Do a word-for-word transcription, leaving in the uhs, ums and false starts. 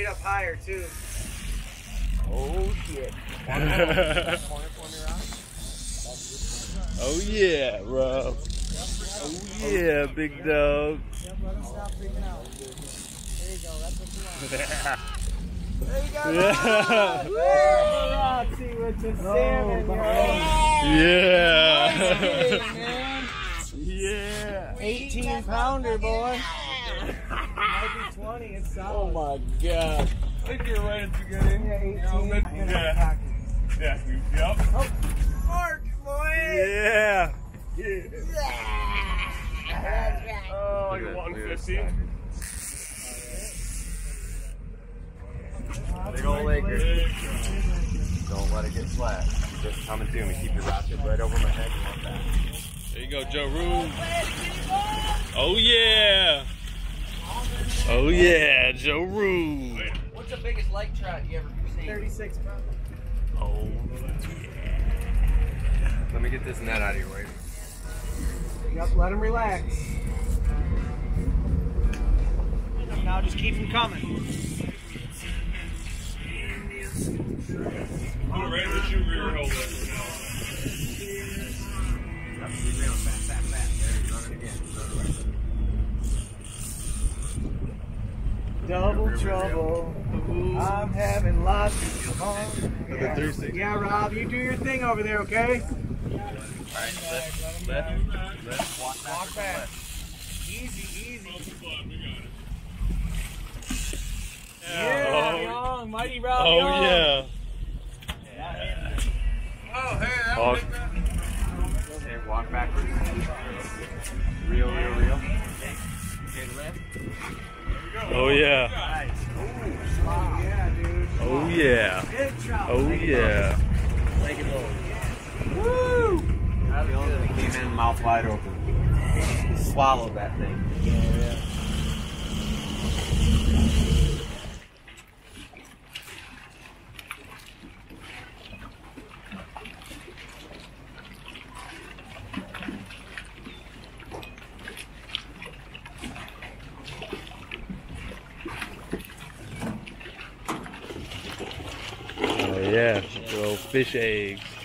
get up higher too. Oh shit. Oh yeah, bro. Oh yeah, big dog. Yep, let him stop freaking out. There you go, that's what you want. There you go. Yeah. Paparazzi with the salmon, yo. Yeah. Yeah. eighteen pounder, boy. Might be twenty, it's solid. Oh my god. I think you're right to get in. Yeah, eighteen. Yeah. Yeah. Yep. Oh, Mark, boy. Yeah. Yeah. Oh, like one fifty. Big old Laker. Don't let it get flat. Just coming to me. Keep your rod tip right over my head and one back. There you go, Joe Rue. Oh yeah. Oh yeah, Joe Rue. What's the biggest lake trout you ever seen? thirty-six pounds. Oh Let me get this net out of your way. Yep, let him relax. Now just keep him coming. I'm ready to shoot rear hold that. Fast, fast, fast. There, he's running again. Double trouble. I'm having lots of fun. The three sixty. Yeah, Rob, you do your thing over there, okay? Alright, left, left, left, walk back. Walk back. Easy, easy. Yeah, Oh. young, mighty Rob. Oh young. yeah. Oh, hey, that Oh. Okay, walk backwards. Real, real, real. Okay, left. Oh yeah. Nice. Oh, yeah, dude. Oh yeah. Big trout. Oh yeah. Leg it low. Woo! That came in mouth wide open. Swallowed that thing. Yeah. Oh yeah. Little fish eggs.